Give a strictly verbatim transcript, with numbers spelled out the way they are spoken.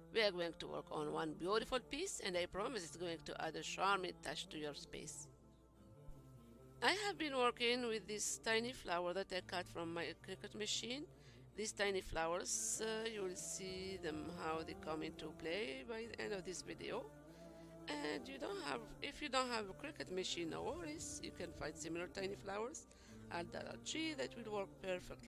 We are going to work on one beautiful piece, and I promise it's going to add a charming touch to your space. I have been working with this tiny flower that I cut from my Cricut machine. These tiny flowers, uh, you will see them how they come into play by the end of this video. And you don't have, if you don't have a Cricut machine, no worries, you can find similar tiny flowers at Dollar Tree that will work perfectly.